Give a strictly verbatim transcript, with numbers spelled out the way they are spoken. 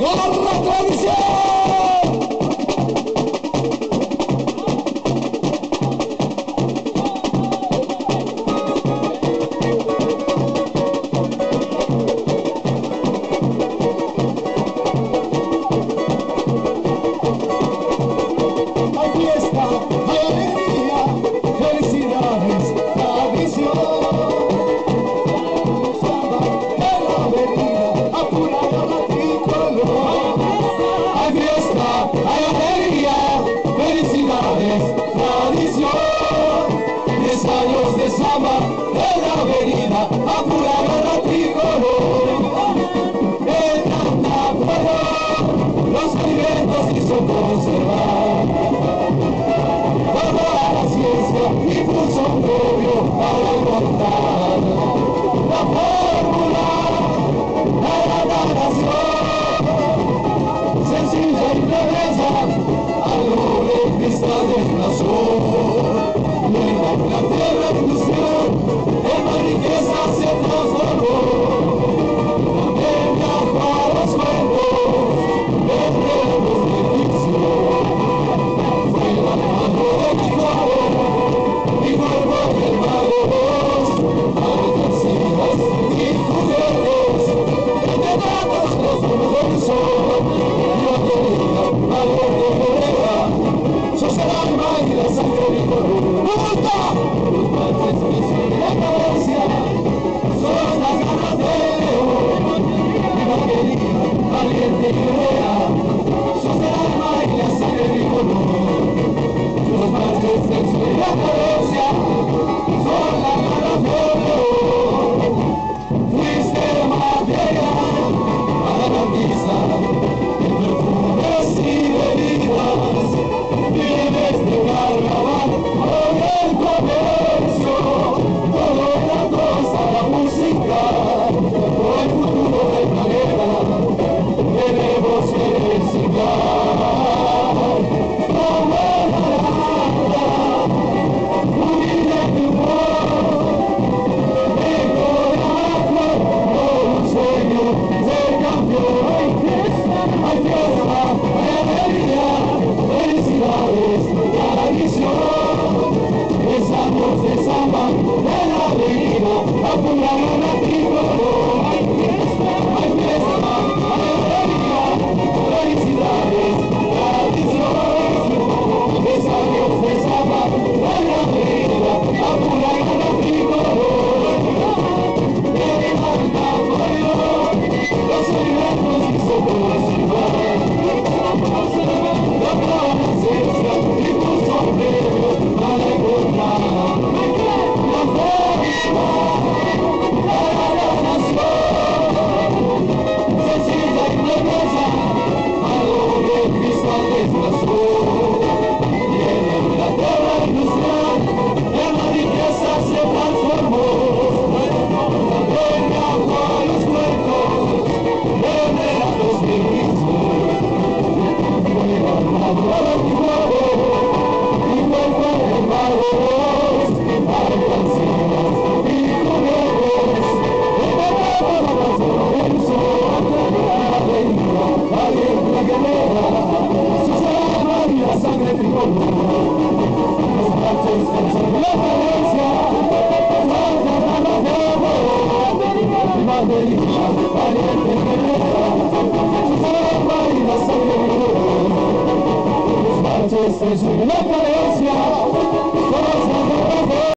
¡Garra tradición! Hay fiesta, hay alegría, felicidades, tradición. Samba de la avenida, a pura garra tricolor. Hay fiesta, hay alegría, felicidades, tradición. Diez años de samba de la avenida, a pura garra tricolor. El pueblo, los alimentos quiso conservar. Vamos a la ciencia y puso un novio para encontrar la fórmula de la nación. Sencilla y belleza, algo de cristal desplazó. Y en la platea revolución, en la riqueza se transformó. También viajó a los cuentos, entre los de ficción. Fue la mano de mi favor, y cuerpo del mago vos, fantasías y juguetes, entre datos los del sol. Yo quería algo de morena, sos el alma y la sangre de mi color. ¡Gusta! Los padres que son de la cadencia, son las ganas de león. Yo quería valiente y guerrera, sos el alma y la sangre de mi color. Los machos de la cadencia son las ganas de león. Fuiste material para garantizar el perfumes y bebidas. Vienes de carnaval con el comercio, todo era cosa la música, por el futuro del planeta debemos enseñar. Como la lámpara, humilde tu voz, negro de agua, como un sueño se cambió. Hay fiesta, hay alegría, felicidades, tradición. Besamos de samba de la avenida, a pura garra tricolor. Hay fiesta, hay fiesta, hay alegría, felicidades, tradición. Besamos de samba de la avenida, a pura garra tricolor. El alma murió, los alimentos quiso conservar. La presencia y tu sombrero para encontrar la fórmula de la nación. Sencilla y belleza, algo de cristal desplazó. Y en la tierra industrial, en la riqueza se transformó. También viajó a los puertos, donde eran los mismos. Es una carencia.